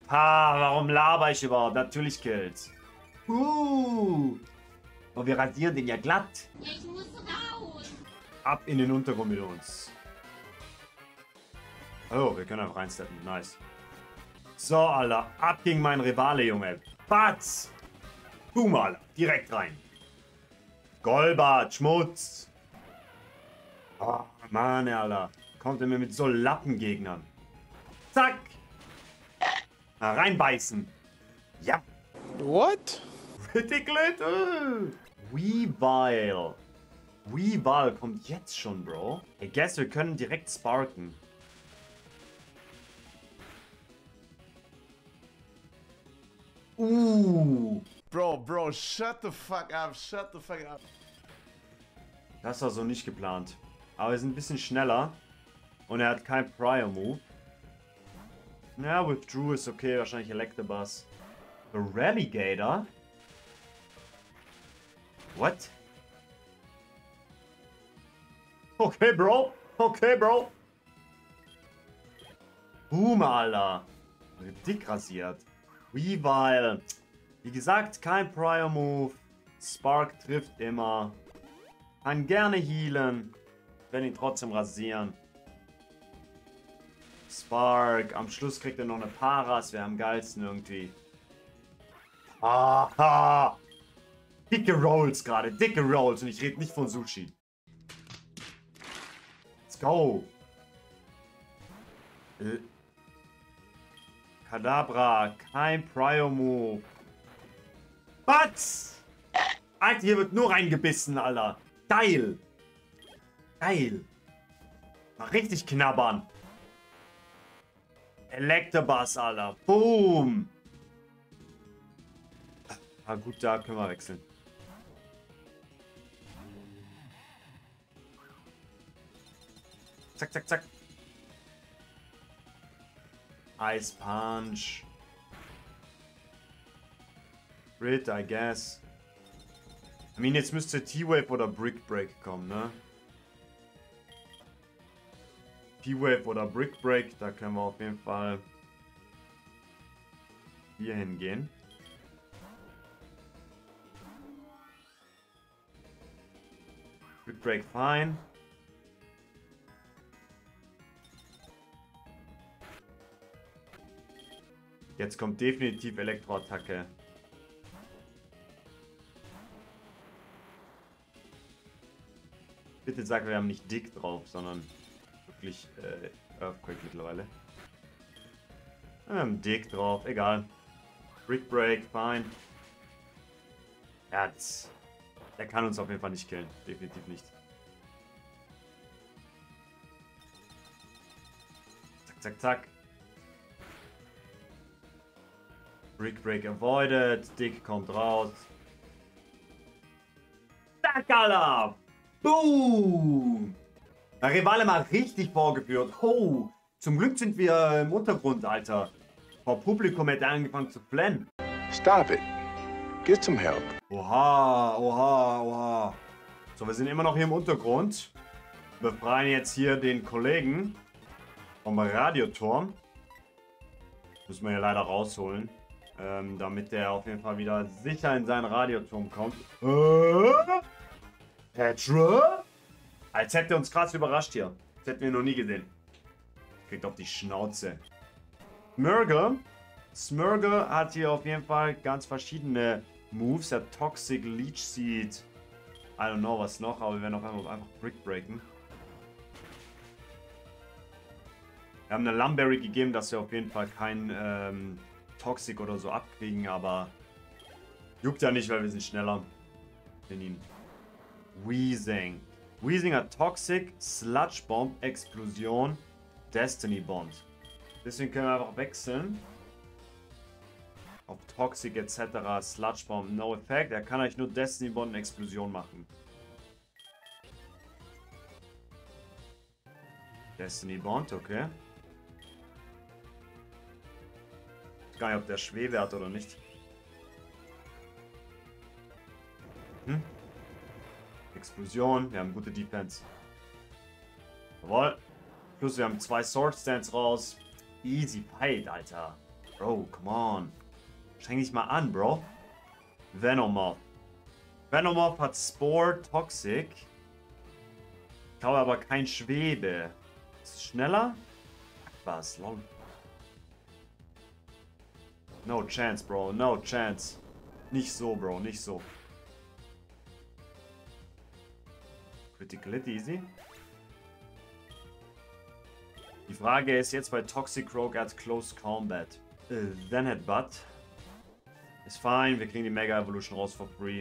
Ha, warum laber ich überhaupt? Natürlich Kills. Und wir rasieren den ja glatt. Ich muss raus. Ab in den Untergrund mit uns. Oh, wir können einfach reinsteppen. Nice. So, Alter. Ab gegen meinen Rivale, Junge. Batz. Boom, Alter. Direkt rein. Golbart, Schmutz. Oh, Mann, Alter. Kommt er mir mit so Lappengegnern. Zack. Na, reinbeißen. Ja. What? Ridiculous. Weavile. Weavile kommt jetzt schon, Bro. I guess wir können direkt sparken. Bro, shut the fuck up, shut the fuck up. Das war so nicht geplant. Aber wir sind ein bisschen schneller. Und er hat kein Prior Move. Ja, Withdraw ist okay, wahrscheinlich Electabuzz. The Rallygator? What? Okay, Bro. Okay, Bro. Boom, Alter. Dick rasiert. Weavile. Wie gesagt, kein Prior Move. Spark trifft immer. Kann gerne healen. Wenn ihn trotzdem rasieren. Spark. Am Schluss kriegt er noch eine Paras. Wäre am geilsten irgendwie. Aha. Dicke Rolls gerade. Dicke Rolls. Und ich rede nicht von Sushi. Let's go. Kadabra. Kein Prior Move. Was? Alter, hier wird nur reingebissen, Alter. Geil. Geil. Mal richtig knabbern. Electabuzz, Alter. Boom. Ah, gut, da können wir wechseln. Zack, zack, zack. Ice Punch. Crit, I guess. I mean, jetzt müsste T-Wave oder Brick Break kommen, ne? T-Wave oder Brick Break, da können wir auf jeden Fall hier hingehen. Brick Break, fine. Jetzt kommt definitiv Elektroattacke. Bitte sag, wir haben nicht Dick drauf, sondern wirklich Earthquake mittlerweile. Wir haben Dick drauf, egal. Brick Break, fine. Ja, der kann uns auf jeden Fall nicht killen. Definitiv nicht. Zack, zack, zack. Brick Break avoided. Dick kommt raus. Zack, Alter! Boom! Der Rivale mal richtig vorgeführt. Oh, zum Glück sind wir im Untergrund, Alter. Vor Publikum hätte er angefangen zu flennen. Stop it. Get some help. Oha, oha, oha. So, wir sind immer noch hier im Untergrund. Wir befreien jetzt hier den Kollegen vom Radioturm. Müssen wir hier leider rausholen. Damit der auf jeden Fall wieder sicher in seinen Radioturm kommt. Petra? Als hätte er uns krass überrascht hier. Das hätten wir noch nie gesehen. Kriegt auf die Schnauze. Smurgle hat hier auf jeden Fall ganz verschiedene Moves. Der Toxic Leech Seed. I don't know was noch, aber wir werden auch einfach Brick breaken. Wir haben eine Lumberry gegeben, dass wir auf jeden Fall kein Toxic oder so abkriegen, aber juckt ja nicht, weil wir sind schneller in ihn. Weezing. Weezing hat Toxic, Sludge Bomb, Explosion, Destiny Bond. Deswegen können wir einfach wechseln. Auf Toxic etc. Sludge Bomb, no effect. Er kann eigentlich nur Destiny Bond und Explosion machen. Destiny Bond, okay. Ich weiß gar nicht, ob der Schwebe hat oder nicht. Explosion, wir haben gute Defense. Jawohl. Plus wir haben 2 Sword Stands raus. Easy Fight, Alter. Bro, come on. Streng dich mal an, Bro. Venomoth. Venomoth hat Spore, Toxic. Ich glaube aber kein Schwebe. Ist es schneller? Was? Lol. No chance, Bro. No chance. Nicht so, Bro. Nicht so. Critical Hit, easy. Die Frage ist jetzt bei Toxic Rogue at Close Combat. Then Headbutt. Ist fine, wir kriegen die Mega Evolution raus for free.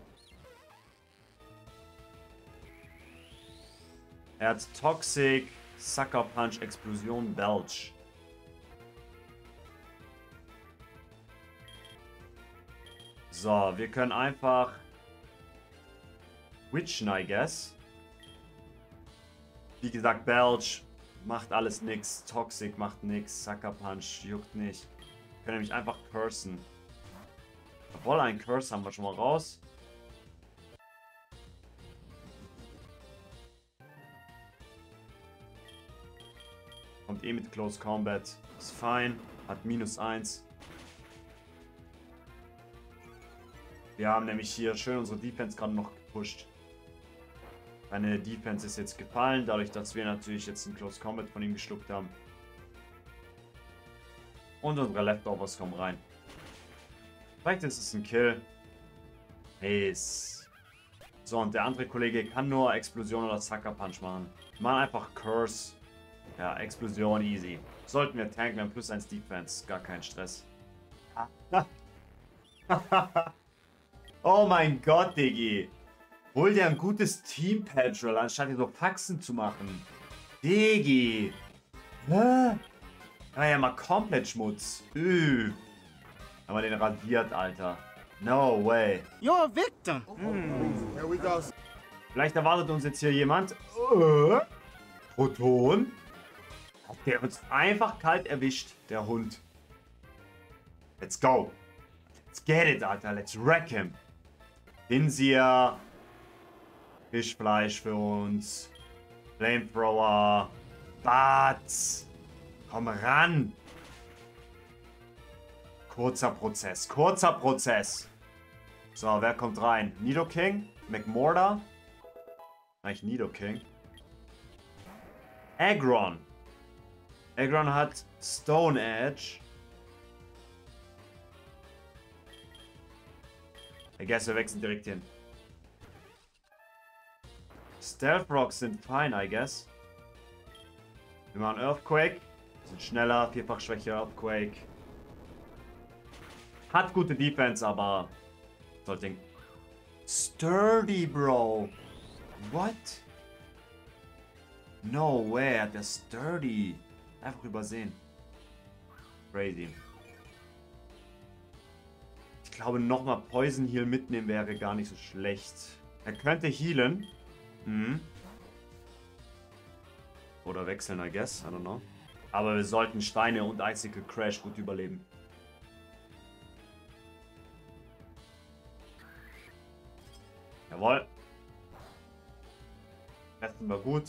Er hat Toxic, Sucker Punch, Explosion, Belch. So, wir können einfach Witchen, I guess. Wie gesagt, Belch macht alles nix. Toxic macht nix. Sucker Punch juckt nicht. Wir können nämlich einfach cursen. Obwohl, einen Curse haben wir schon mal raus. Kommt eh mit Close Combat. Ist fein. Hat -1. Wir haben nämlich hier schön unsere Defense gerade noch gepusht. Meine Defense ist jetzt gefallen, dadurch, dass wir natürlich jetzt einen Close Combat von ihm geschluckt haben. Und unsere Leftovers kommen rein. Vielleicht ist es ein Kill. Nice. So, und der andere Kollege kann nur Explosion oder Sucker Punch machen. Wir machen einfach Curse. Ja, Explosion easy. Sollten wir tanken, wir haben +1 Defense. Gar kein Stress. Oh mein Gott, Diggi. Hol dir ein gutes Team Patrol, anstatt dir so Faxen zu machen. Diggi. Hä? War ja mal komplett Schmutz. Haben wir den radiert, Alter. No way. You're a victim. Here we go. Vielleicht erwartet uns jetzt hier jemand. Proton? Hat der uns einfach kalt erwischt, der Hund. Let's go. Let's get it, Alter. Let's wreck him. Hinseher. Fischfleisch für uns. Flamethrower. Bats. Komm ran. Kurzer Prozess. Kurzer Prozess. So, wer kommt rein? Nidoking? McMortar? Eigentlich Nidoking. Aggron. Aggron hat Stone Edge. I guess wir wechseln direkt hin. Stealth Rocks sind fine, I guess. Wir machen Earthquake. Sind schneller, vierfach schwächer Earthquake. Hat gute Defense, aber sollte. Sturdy, Bro. What? No way, hat der Sturdy. Einfach übersehen. Crazy. Ich glaube, nochmal Poison Heal mitnehmen wäre gar nicht so schlecht. Er könnte healen. Oder wechseln, I guess. I don't know. Aber wir sollten Steine und Icicle Crash gut überleben. Jawohl. Testen wir gut.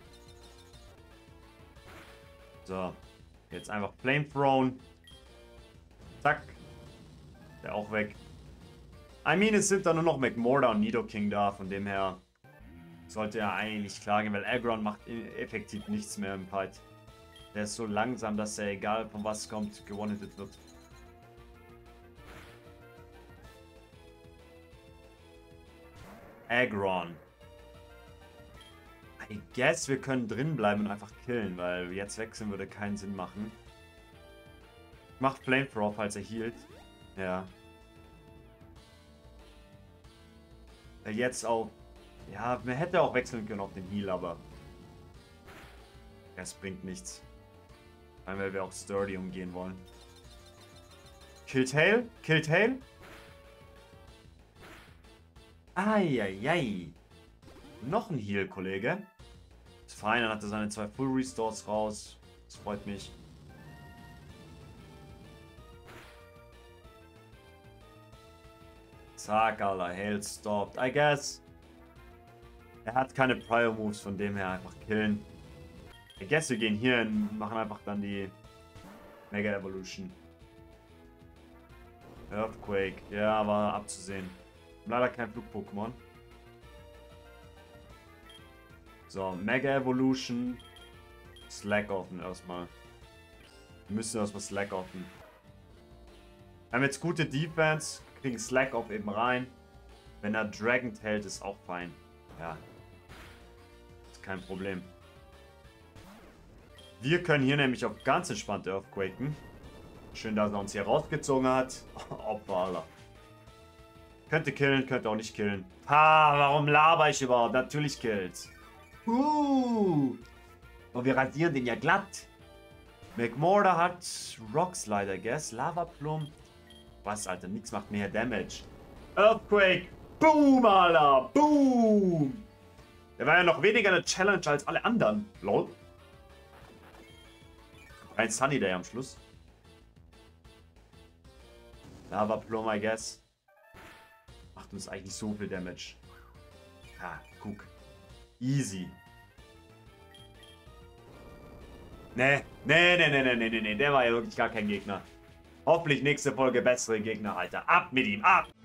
So. Jetzt einfach Flamethrown. Zack. Der auch weg. I mean, es sind da nur noch McMortar und Nidoking da. Von dem her sollte er eigentlich klar gehen, weil Aggron macht effektiv nichts mehr im Fight. Der ist so langsam, dass er, egal von was kommt, gewonnen wird. Aggron. I guess wir können drin bleiben und einfach killen, weil jetzt wechseln würde keinen Sinn machen. Macht Flamethrower, falls er healt. Ja. Jetzt auch. Ja, man hätte auch wechseln können auf den Heal, aber es bringt nichts. Weil wir auch Sturdy umgehen wollen. Killtail? Killtail? Eieiei. Noch ein Heal, Kollege. Ist fein, dann hat er seine 2 Full Restores raus. Das freut mich. Zack, Alter. Hail stopped. I guess. Er hat keine Prior Moves, von dem her einfach killen. I guess wir gehen hier hin, machen einfach dann die Mega Evolution. Earthquake. Ja, war abzusehen. Leider kein Flug-Pokémon. So, Mega Evolution. Slack offen erstmal. Wir müssen erstmal Slack offen. Wir haben jetzt gute Defense. Kriegen Slack off eben rein. Wenn er Dragon Tailt, ist auch fein. Ja. Ist kein Problem. Wir können hier nämlich auch ganz entspannt Earthquaken. Schön, dass er uns hier rausgezogen hat. Opfer, Alter. Könnte killen, könnte auch nicht killen. Ha, warum laber ich überhaupt? Natürlich killt. Und wir rasieren den ja glatt. McMorda hat Rock Slide, I guess. Lava Plum. Was, Alter? Nix macht mehr Damage. Earthquake. Boom, Alter. Boom. Der war ja noch weniger eine Challenge als alle anderen. Lol. Ein Sunny Day am Schluss. Lava Plum, I guess. Macht uns eigentlich so viel Damage. Ha, guck. Easy. Nee. Der war ja wirklich gar kein Gegner. Hoffentlich nächste Folge bessere Gegner, Alter. Ab mit ihm, ab!